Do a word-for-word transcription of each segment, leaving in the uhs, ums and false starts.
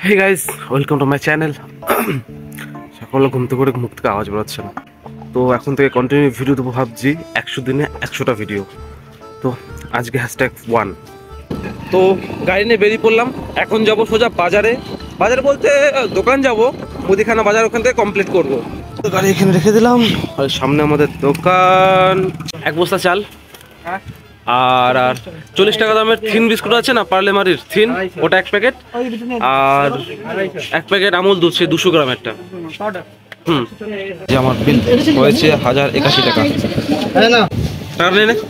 Hey guys, welcome to my channel. সকালে ঘুম থেকে মুখ থেকে আওয়াজ বেরোচ্ছে না, তো এখন থেকে কন্টিনিউ ভিডিও দেবো ভাবছি। একশো দিনে একশোটা ভিডিও। তো আজকে হ্যাশট্যাগ ওয়ান। তো গাড়ি নিয়ে বেরিয়ে পড়লাম। এখন যাব সোজা বাজারে। বাজারে বলতে দোকান যাব, মুদিখানা বাজার, ওখান থেকে কমপ্লিট করবো। তো গাড়ি এখানে রেখে দিলাম, আর সামনে আমাদের দোকান। এক বস্তা চাল আর আর চল্লিশ টাকা দামের থিন বিস্কুট আছে না, পার্লে মারির থিন, ওটা এক প্যাকেট। আর এক প্যাকেট আমুল দুধ, সে দুশো গ্রাম একটা। হুম, যে আমার বিল হয়েছে হাজার একাশি টাকা। টাকা নেই না,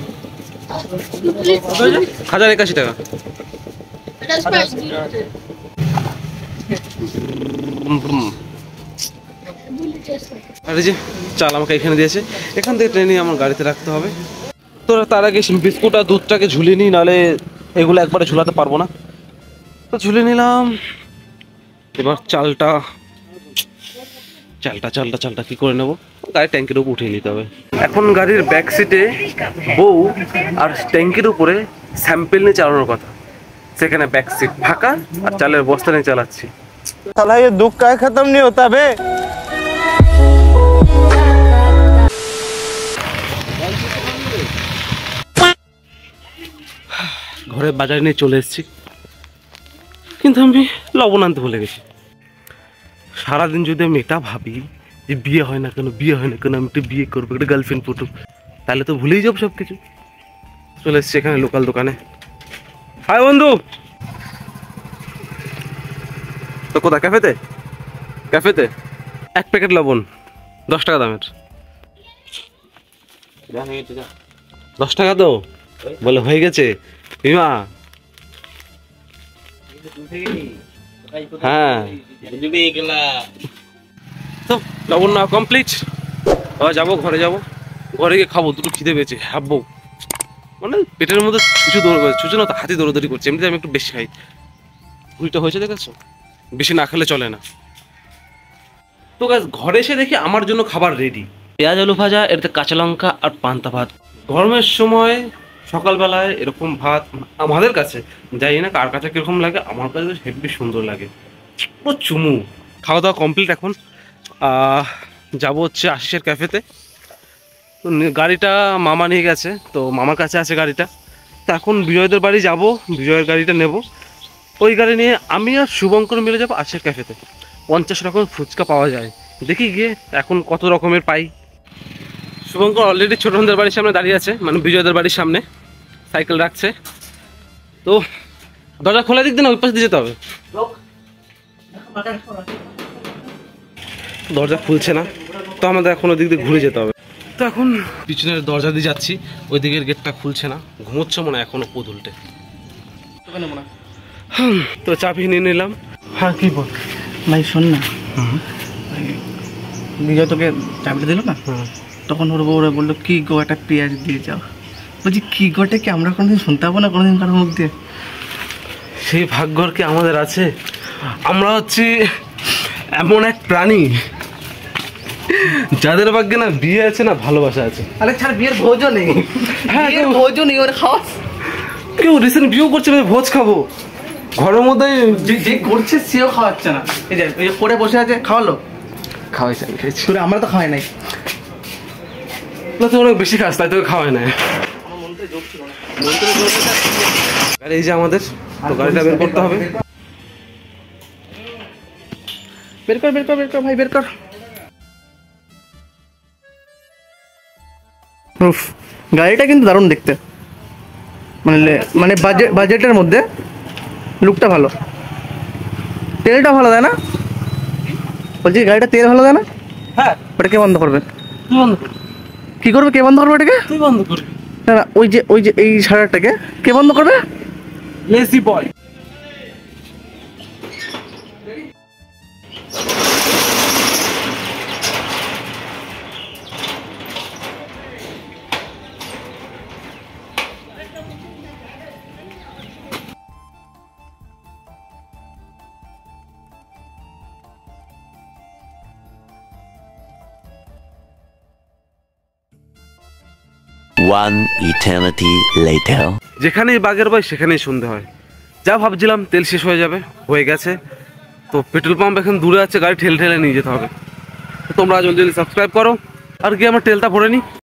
হাজার একাশি টাকা। আর এই যে চাল আমাকে এখানে দিয়েছে, এখান থেকে ট্রেনে আমার গাড়িতে রাখতে হবে। তো তার আগে বিস্কুট আর দুধটাকে ঝুলিয়ে নিই, নাহলে এগুলো একবারে ঝুলাতে পারবো না। তো ঝুলে নিলাম। এবার চালটা চালটা চালটা চালটা কি করে নেবো, গাড়ির ট্যাঙ্কির উপর উঠিয়ে নিতে হবে। এখন গাড়ির ব্যাক সিটে বউ আর ট্যাঙ্কির উপরে স্যাম্পেল নিয়ে চালানোর কথা, সেখানে ব্যাক সিট ফাঁকা আর চালের বস্তা নিয়ে চালাচ্ছি। साला ये दुख का खत्म नहीं होता बे। ঘরে বাজারে নিয়ে চলে এসেছি, কিন্তু আমি লবণ আনতে ভুলে গেছি। সারাদিন যদি আমি এটা ভাবি যে বিয়ে হয় না কেন, বিয়ে হয় না কেন, আমি একটু বিয়ে করবো, একটা গার্লফ্রেন্ড পটু, তাহলে তো ভুলেই যাবো সব কিছু। চলে এসেছি এখানে লোকাল দোকানে। হাই বন্ধু, তো কোথায়? ক্যাফেতে? ক্যাফেতে এক প্যাকেট লবণ দশ টাকা দামের। দশ টাকা তো বলে হয়ে গেছে বিমা। হ্যাঁ, তো লবণ না কমপ্লিট। আবার যাবো ঘরে, যাবো ঘরে গিয়ে খাবো, দুটো খিদে পেয়েছে, হাববো। মানে পেটের মধ্যে কিছু দৌড় ছুটছে না, তো হাতি দৌড়দৌড়ি করছে। এমনিতে আমি একটু বেশি খাই, ভুলটা হয়েছে দেখেছো, বেশি না খেলে চলে না। তো গাছ ঘরে এসে দেখি আমার জন্য খাবার রেডি। পেঁয়াজ আলু ভাজা, এটাতে কাঁচা লঙ্কা আর পান্তা ভাত। গরমের সময় সকালবেলায় এরকম ভাত আমাদের কাছে, জানি না কার কাছে কীরকম লাগে, আমার কাছে হেভি সুন্দর লাগে, পুরো চুমু। খাওয়া দাওয়া কমপ্লিট। এখন যাবো হচ্ছে আশিসের ক্যাফেতে। তো গাড়িটা মামা নিয়ে গেছে, তো মামার কাছে আছে গাড়িটা। তো এখন বিজয়দের বাড়ি যাব, বিজয়ের গাড়িটা নেব। ওই গাড়ি নিয়ে আমি আর শুভঙ্কর মিলে যাবো আশিসের ক্যাফেতে। পঞ্চাশ রকমের ফুচকা পাওয়া যায়, দেখি গিয়ে এখন কত রকমের পাই। শুভঙ্কর অলরেডি ছোটনদের বাড়ির সামনে দাঁড়িয়ে আছে, মানে বিজয়দের বাড়ির সামনে সাইকেল রাখছে। তো দরজা খোলা দিক দিয়ে না, ওই পাশে দিয়ে যেতে হবে। দরজা খুলছে না, তো আমাদের এখন ওই দিক দিয়ে ঘুরে যেতে হবে। তো এখন পিছনের দরজা দিয়ে যাচ্ছি, ওই দিকের গেটটা খুলছে না, ঘুমোচ্ছে মনে হয় এখনো পোদ উল্টে। তো চাবি নিয়ে নিলাম। হ্যাঁ কি বল ভাই, শোন না, বিজয় তোকে চাবিটা দিল না, তখন ওর বউরা বললো কি গো একটা পেঁয়াজ দিয়ে যাও। বলছি কি গোটা কি আমরা কোনোদিন শুনতে পাবো না কোনোদিন কারোর মুখ দিয়ে? সেই ভাগ্যর কি আমাদের আছে? আমরা হচ্ছি এমন এক প্রাণী যাদের ভাগ্যে না বিয়ে আছে না ভালোবাসা আছে। আরে ছাড়, বিয়ের ভোজও নেই। হ্যাঁ, ভোজও নেই, ওরা খাওয়া। কেউ রিসেন্ট বিয়েও করছে, ভোজ খাবো ঘরের মধ্যে, যে করছে সেও খাওয়াচ্ছে না। এই যে এই যে পড়ে বসে আছে, খাওয়ালো? খাওয়াইছে, আমি খেয়েছি। আমরা তো খাওয়াই নাই। তুই অনেক বেশি খাস, তাই তোকে খাওয়াই না। এই যে আমাদের, তো গাড়িটা বের করতে হবে। বের কর বের কর বের কর ভাই, বের কর। উফ, গাড়িটা কিন্তু দারুণ দেখতে, মানে মানে বাজেট বাজেটের মধ্যে লুকটা ভালো, তেলটা ভালো দেয় না? বলছি গাড়িটা তেল ভালো দেয় না? হ্যাঁ। ওটা কে বন্ধ করবে? তুই বন্ধ কর। কি করবে? কে বন্ধ করবে এটাকে? তুই বন্ধ করবি না না, ওই যে ওই যে এই সারাটাকে কে বন্ধ করবে? Lazy boy. One eternity later. যেখানেই বাঘের ভয় সেখানেই সন্ধে হয়। যা ভাবছিলাম তেল শেষ হয়ে যাবে, হয়ে গেছে। তো পেট্রোল পাম্প এখন দূরে আছে, গাড়ি ঠেলে ঠেলে নিয়ে যেতে হবে। তো তোমরা জলদি জলদি সাবস্ক্রাইব করো আর গিয়ে আমার তেলটা ভরে নিই।